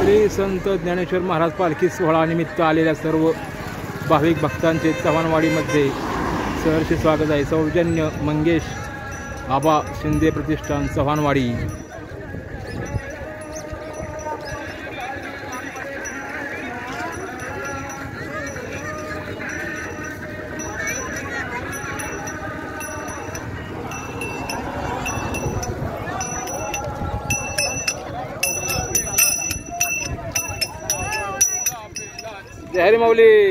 श्री संत ज्ञानेश्वर महाराज पालखी सोहळ्यानिमित्त आलेल्या सर्व भाविक भक्तांचे चव्हाणवाडीमध्ये सहर्ष स्वागत आहे। सौजन्य मंगेश आबा शिंदे प्रतिष्ठान चव्हाणवाडी। जय हरी माऊली।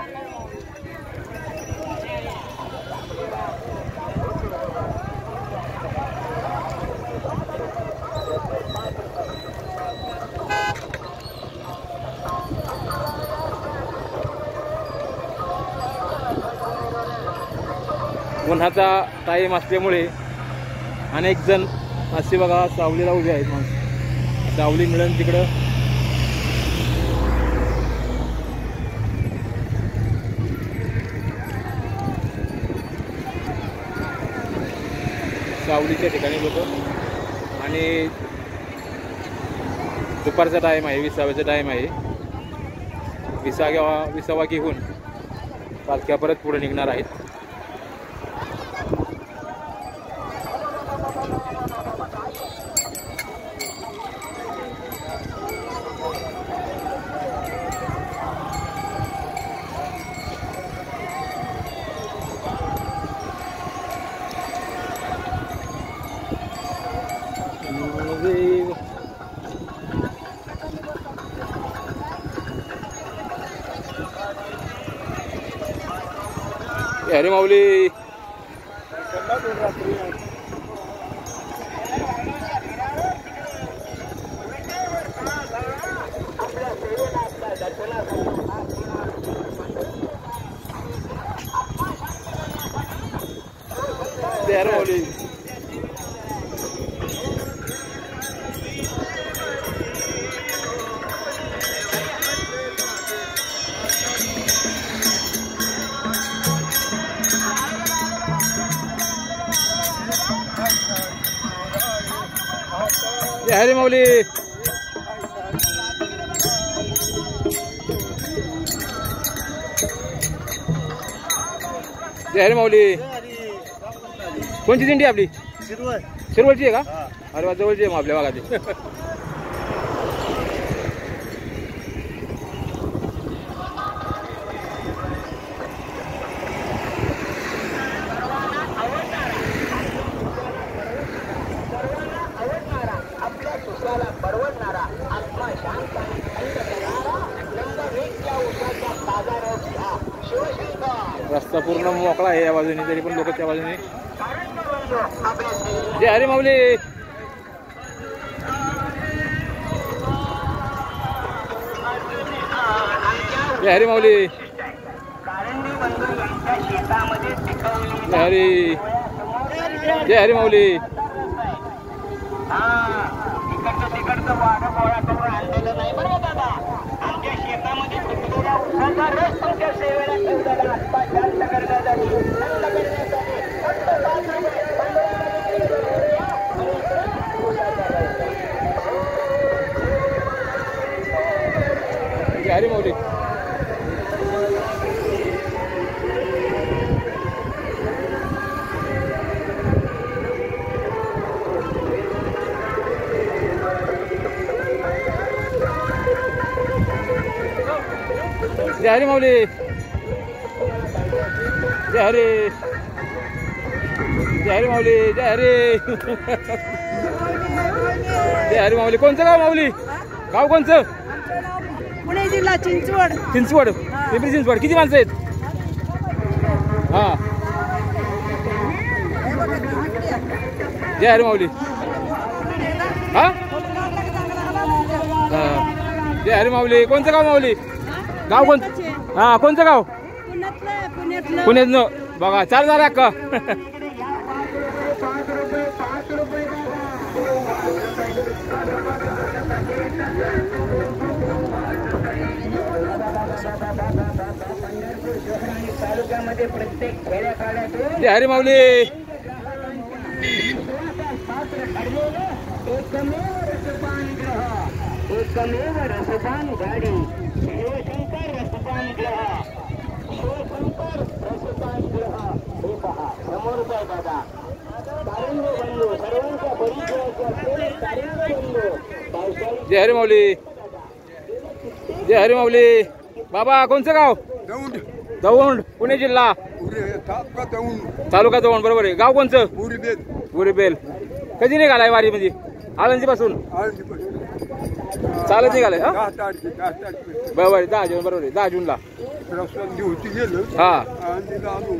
उन्हाचा टाइम असल्यामुळे अनेक जण असे बघा सावलीला उभे आहेत। मग सावली मिळेल तिकडं सावलीच्या ठिकाणी लोक, आणि दुपारचा टाइम आहे, विसाव्याचा टाइम आहे। विसावा घेऊन पालख्या परत पुढे निघणार आहेत। हरी माऊली। हरी माऊली। जय हरी माऊली। जय हरी माऊली। कोणची दिंडी आपली? शिरवळची आहे का? अरे वा, जवळची आहे मग आपल्या भागाची। रस्ता पूर्ण मोकळा आहे या बाजूने, तरी पण लोक त्या बाजूने। जय हरी माऊली। जय हरी माऊली। जय हरी। जय हरी माऊली। जय हरी माऊली। जय हरी माऊली। जय हरी। जय हरी माऊली। जय हरी। जय हरी माऊली। कोणचं गाव माऊली? गाव कोणचं? पुणे जिल्हा चिंचवड। चिंचवड, पिंपरी चिंचवड। किती माणसं आहेत? हा। जय हरी माऊली। हा, जय हरी माऊली। कोणचं गाव माऊली? गाव कोणतं? हा, कोणतं गाव? पुण्यातलं। बघा 4,000 अक्का। जय हरी माऊली। एकमेव रसपान गाडी शिवशंकर रसपान ग्रह शिवशंकर रसपान ग्रह हे पहा समोर काय दादा तारंग बंधू सर्वांच्या परिचयाचे असलेले तारंग बंधू पावसाळी जय हरी माऊली जय हरी माऊली बाबा कोणचं गाव दौंड दौंड पुणे जिल्हा तालुका दौंड तालुका दौंड बरोबर आहे गाव कोणचं पुरीबेद गुरीबेल कधी निघालाय वारी मध्ये आळंदी पासून चालत निघालाय हा 10 तारखे बरोबर 10 जून बरोबर आहे 10 जूनला रस्त्याने होती गेलं हा आणि तिथं आलो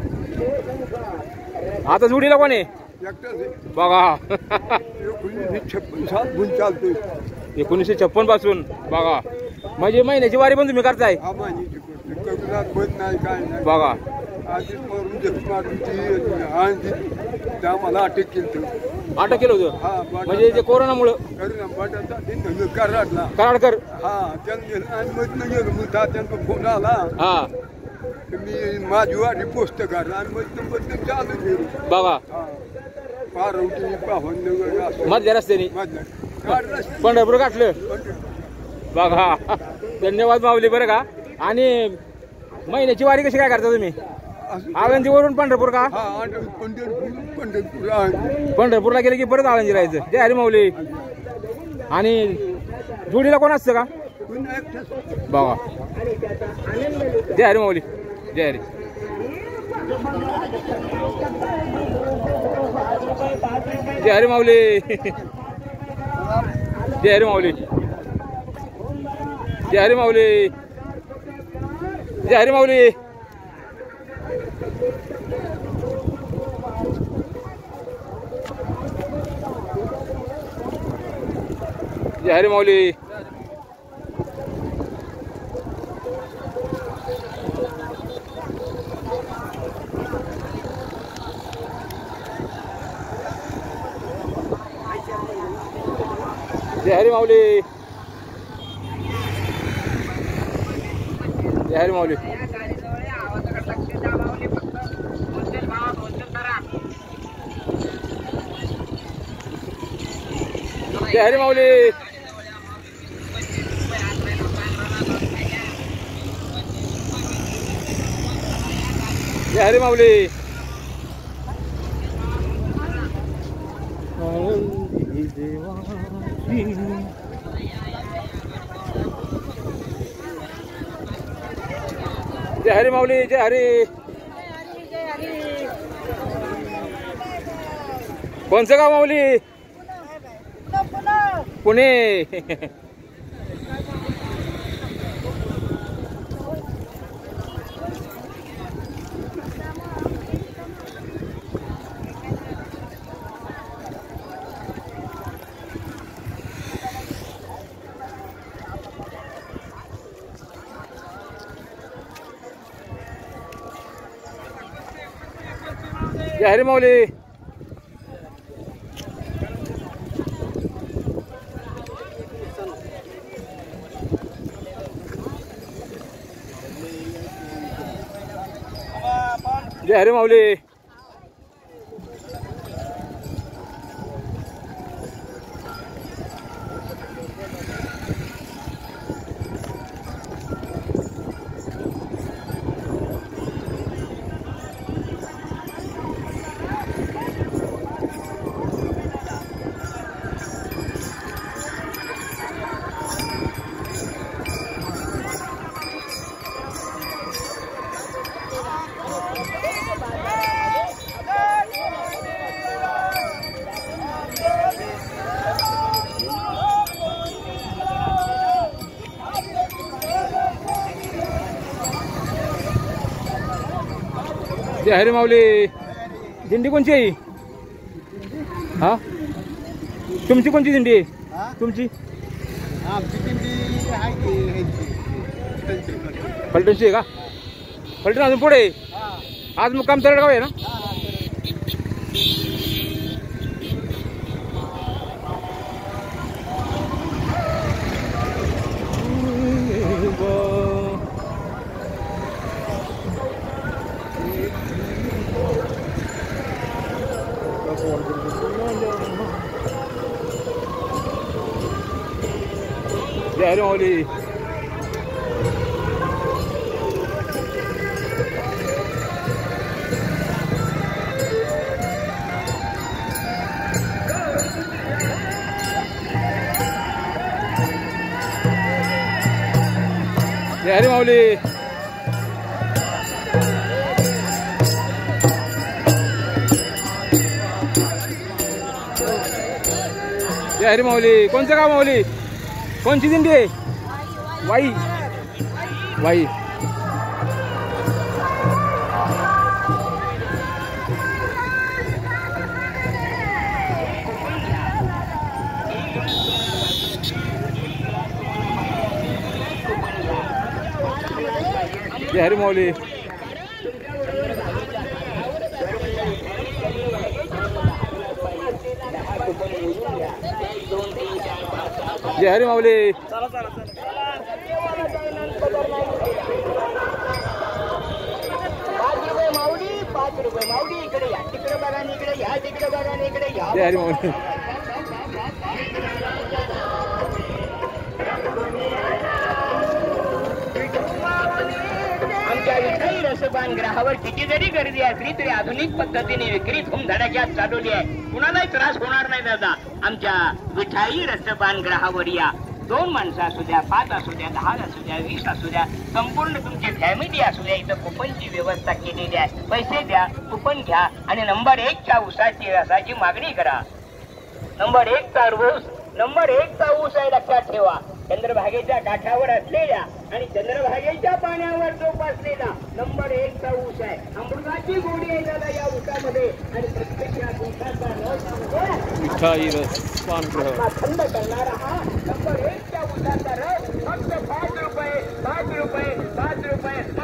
आता जुडीला कोण आहे एकटाच आहे. बघा 1956 साल गुण चालतोय 1956 पासून बघा म्हणजे महिन्याची वारी पण तुम्ही करताय हा माझी करुणात बंद नाही काय नाही बघा आधी करून जग मारून ती आणि त्या मला अटक केली अटक केलं होतं हा म्हणजे ते कोरोनामुळं करुणा बटाचा दिन कराडला कराडकर हा त्यांनी गेलं आणि मग गेलो मग त्यांचा फोन आला हा मी माझी वारी पोस्ट काढला आणि मग चालू गेलो बघा हा पारवटी पाहून असं मधल्या रस्त्याने मधलं काढलं पंढरपूर गाठलं बघा धन्यवाद माऊली बरं का आणि महिन्याची वारी कशी काय करता तुम्ही आळंदीवरून पंढरपूर का हा आणि पंढरपूर आहे. पंढरपूरला गेले की परत आळंदी राहायचं जय हरी माऊली आणि जोडीला कोण असतं का पुन्हा एकटंच. बघा जय हरी माऊली जय हरी जय हरी माऊली जय हरी माऊली जय हरी माऊली जय हरी माऊली जय हरी माऊली जय हरी माऊली जय हरी माऊली जय हरी माऊली जय हरी माऊली जय हरी माऊली जय हरी कोणचं गाव माऊली पुणे जय हरी माऊली जय हरी माऊली जय हरी माऊली दिंडी कोणची आहे हा तुमची कोणची दिंडी आहे तुमची फलटणची आहे का फलटण अजून पुढे आज मुक्काम तरडगाव आहे ना जय हरी माऊली. जय हरी माऊली. जय हरी माऊली. कोणचं गाव माऊली? कोणची दिंडी आहे? वाई. वाई. जय हरी माऊली. जय हरी माऊली. जय हरी माऊली. आमच्या विठाई रसपान ग्रहावर किती जरी गर्दी असली तरी आधुनिक पद्धतीने विक्री धूमधडाक्यात चालवली आहे. कुणालाही त्रास होणार नाही दादा. आमच्या विठाई रसपान ग्रहावर या. 2 माणसं असू द्या, 5 असू द्या, 10 असू द्या, 20 असू द्या, संपूर्ण तुमची फॅमिली असू द्या. इथं कुपनची व्यवस्था केलेली आहे. पैसे द्या, कुपन घ्या आणि नंबर 1च्या ऊसाची रसाची मागणी करा. नंबर 1चा ऊस, नंबर 1चा ऊस आहे लक्षात ठेवा. चंद्रभागेच्या काठावर असलेल्या आणि चंद्रभागेच्या पाण्यावर जोपासलेला नंबर 1चा ऊस आहे. अमृताची गोडी आहे दादा या ऊसामध्ये आणि प्रत्यक्षात ऊसाचा रस मिठाई रस पानग्रह थंड करणारा हा नंबर 1च्या ऊसाचा रस फक्त 5 रुपये 5 रुपये 5 रुपये